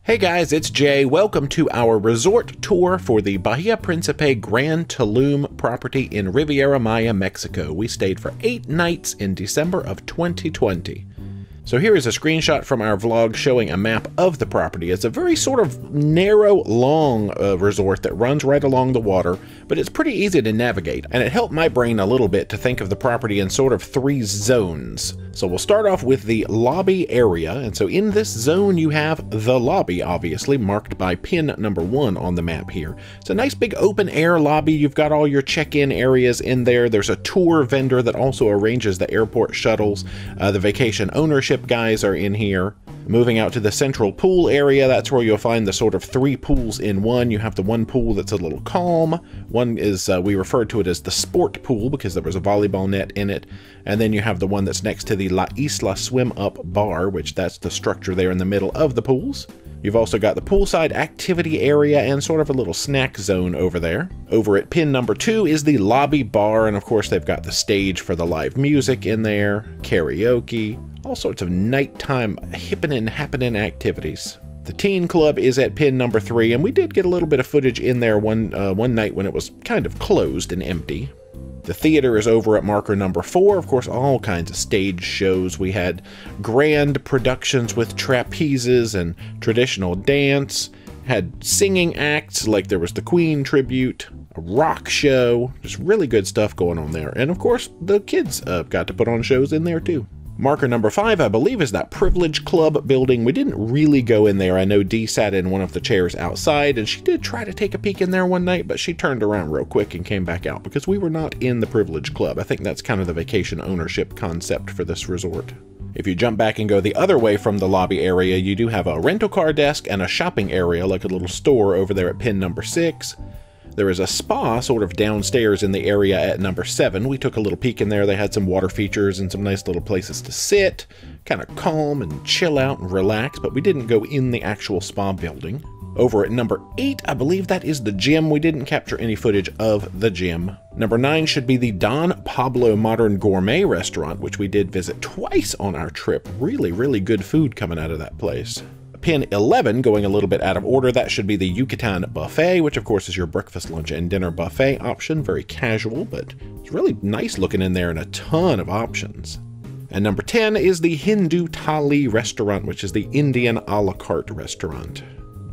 Hey guys, it's Jay. Welcome to our resort tour for the Bahia Principe Grand Tulum property in Riviera Maya, Mexico. We stayed for 8 nights in December of 2020. So here is a screenshot from our vlog showing a map of the property. It's a very sort of narrow, long resort that runs right along the water, but it's pretty easy to navigate, and it helped my brain a little bit to think of the property in sort of 3 zones. So we'll start off with the lobby area, and so in this zone you have the lobby, obviously, marked by pin number 1 on the map here. It's a nice big open air lobby. You've got all your check-in areas in there. There's a tour vendor that also arranges the airport shuttles. The vacation ownership guys are in here. Moving out to the central pool area, that's where you'll find the sort of 3 pools in one. You have the one pool that's a little calm. One is, we refer to it as the sport pool because there was a volleyball net in it. And then you have the one that's next to the La Isla Swim Up Bar, which that's the structure there in the middle of the pools. You've also got the poolside activity area and sort of a little snack zone over there. Over at pin number 2 is the lobby bar, and of course they've got the stage for the live music in there, karaoke, all sorts of nighttime happening activities. The teen club is at pin number 3, and we did get a little bit of footage in there one night when it was kind of closed and empty. The theater is over at marker number 4. Of course, all kinds of stage shows. We had grand productions with trapezes and traditional dance, had singing acts like there was the Queen tribute, a rock show, just really good stuff going on there. And of course, the kids got to put on shows in there too. Marker number 5, I believe, is that Privilege Club building. We didn't really go in there. I know Dee sat in one of the chairs outside, and she did try to take a peek in there one night, but she turned around real quick and came back out because we were not in the Privilege Club. I think that's kind of the vacation ownership concept for this resort. If you jump back and go the other way from the lobby area, you do have a rental car desk and a shopping area, like a little store over there at pin number 6. There is a spa sort of downstairs in the area at number 7. We took a little peek in there. They had some water features and some nice little places to sit, kind of calm and chill out and relax, but we didn't go in the actual spa building. Over at number 8, I believe that is the gym. We didn't capture any footage of the gym. Number 9 should be the Don Pablo Modern Gourmet restaurant, which we did visit twice on our trip. Really, really good food coming out of that place. Pin 11, going a little bit out of order, that should be the Yucatan Buffet, which of course is your breakfast, lunch, and dinner buffet option. Very casual, but it's really nice looking in there and a ton of options. And number 10 is the Hindu Thali restaurant, which is the Indian a la carte restaurant.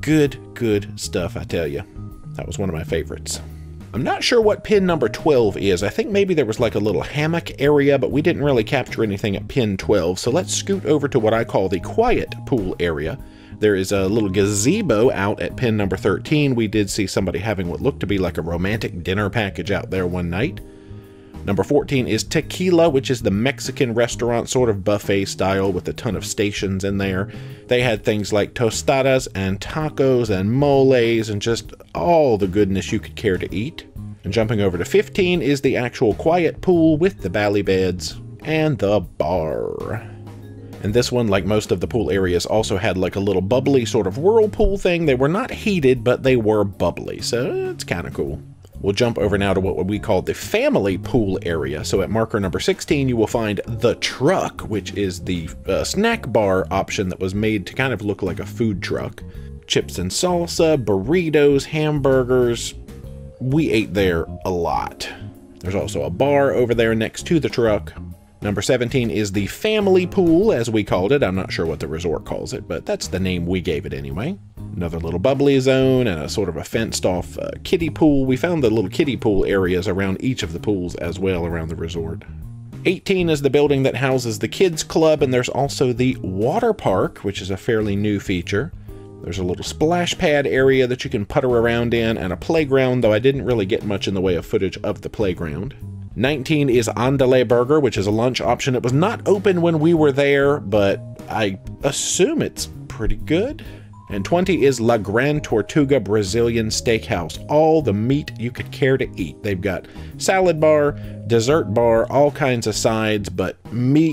Good stuff, I tell you. That was one of my favorites. I'm not sure what pin number 12 is. I think maybe there was like a little hammock area, but we didn't really capture anything at pin 12. So let's scoot over to what I call the quiet pool area. There is a little gazebo out at pin number 13. We did see somebody having what looked to be like a romantic dinner package out there one night. Number 14 is Tequila, which is the Mexican restaurant, sort of buffet style with a ton of stations in there. They had things like tostadas and tacos and moles and just all the goodness you could care to eat. And jumping over to 15 is the actual quiet pool with the bally beds and the bar. And this one, like most of the pool areas, also had like a little bubbly sort of whirlpool thing. They were not heated, but they were bubbly, so it's kind of cool. We'll jump over now to what we call the family pool area. So at marker number 16, you will find the truck, which is the snack bar option that was made to kind of look like a food truck. Chips and salsa, burritos, hamburgers. We ate there a lot. There's also a bar over there next to the truck. Number 17 is the family pool, as we called it. I'm not sure what the resort calls it, but that's the name we gave it anyway. Another little bubbly zone and a sort of a fenced-off kiddie pool. We found the little kiddie pool areas around each of the pools as well around the resort. 18 is the building that houses the kids club, and there's also the water park, which is a fairly new feature. There's a little splash pad area that you can putter around in, and a playground, though I didn't really get much in the way of footage of the playground. 19 is Andale Burger, which is a lunch option. It was not open when we were there, but I assume it's pretty good. And 20 is La Gran Tortuga Brazilian Steakhouse. All the meat you could care to eat. They've got salad bar, dessert bar, all kinds of sides, but meat.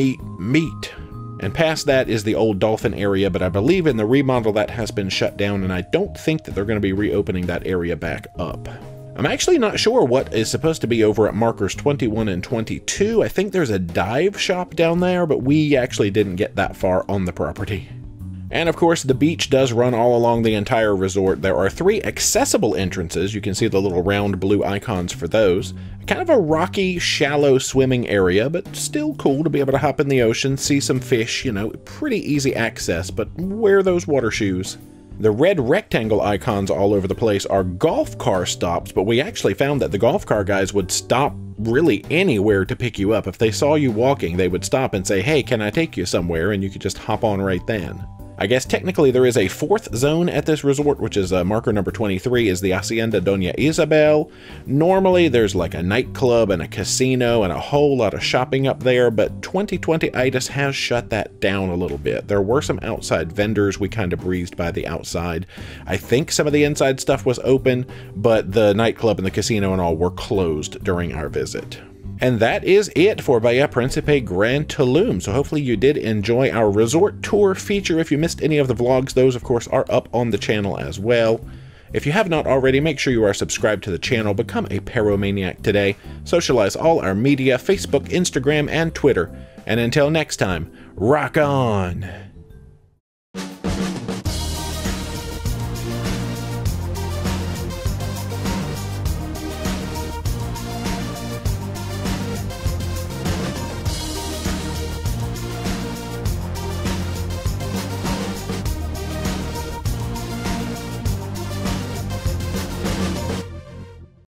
And past that is the old dolphin area, but I believe in the remodel that has been shut down, and I don't think that they're going to be reopening that area back up. I'm actually not sure what is supposed to be over at markers 21 and 22. I think there's a dive shop down there, but we actually didn't get that far on the property. And of course, the beach does run all along the entire resort. There are 3 accessible entrances. You can see the little round blue icons for those. Kind of a rocky, shallow swimming area, but still cool to be able to hop in the ocean, see some fish, you know, pretty easy access, but wear those water shoes. The red rectangle icons all over the place are golf car stops, but we actually found that the golf car guys would stop really anywhere to pick you up. If they saw you walking, they would stop and say, hey, can I take you somewhere? And you could just hop on right then. I guess technically there is a 4th zone at this resort, which is marker number 23, is the Hacienda Doña Isabel. Normally there's like a nightclub and a casino and a whole lot of shopping up there, but 2020-itis has shut that down a little bit. There were some outside vendors. We kind of breezed by the outside. I think some of the inside stuff was open, but the nightclub and the casino and all were closed during our visit. And that is it for Bahia Principe Grand Tulum. So hopefully you did enjoy our resort tour feature. If you missed any of the vlogs, those of course are up on the channel as well. If you have not already, make sure you are subscribed to the channel. Become a Paromaniac today. Socialize all our media, Facebook, Instagram, and Twitter. And until next time, rock on!